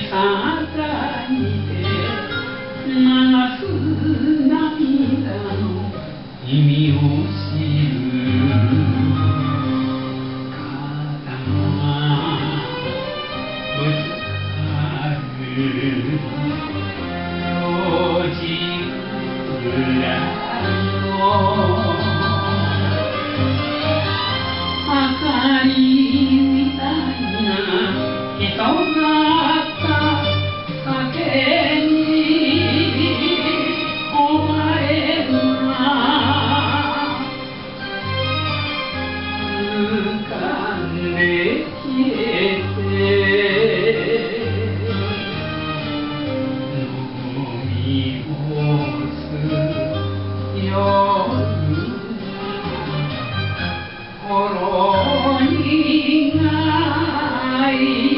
さいて流す涙の意味を知る肩がぶつかる路地裏の明かりみたいな人が酒にお前が浮かんで消えて飲み干す夜ほろ苦い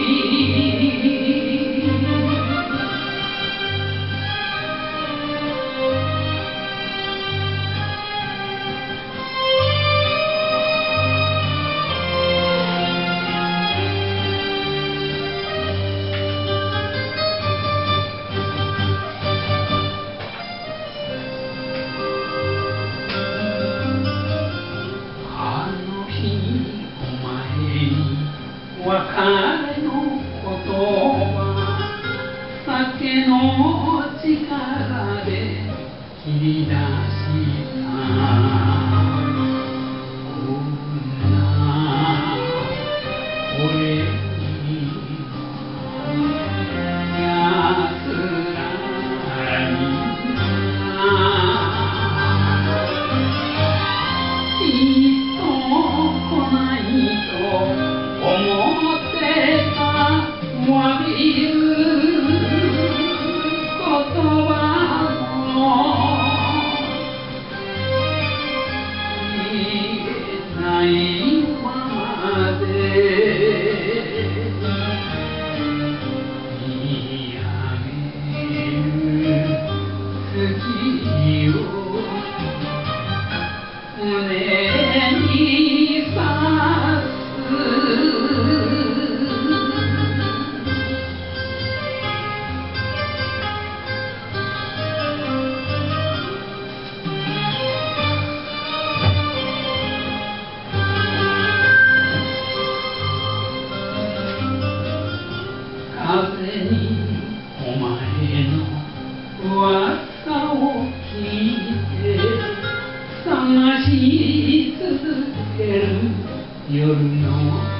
別れの言葉酒の力で切り出した女俺に安らぎきっと来ないと思ってた詫びる言葉も言えないままで見上げる月を胸に刺す風にお前の噂を聞いて探し続ける夜の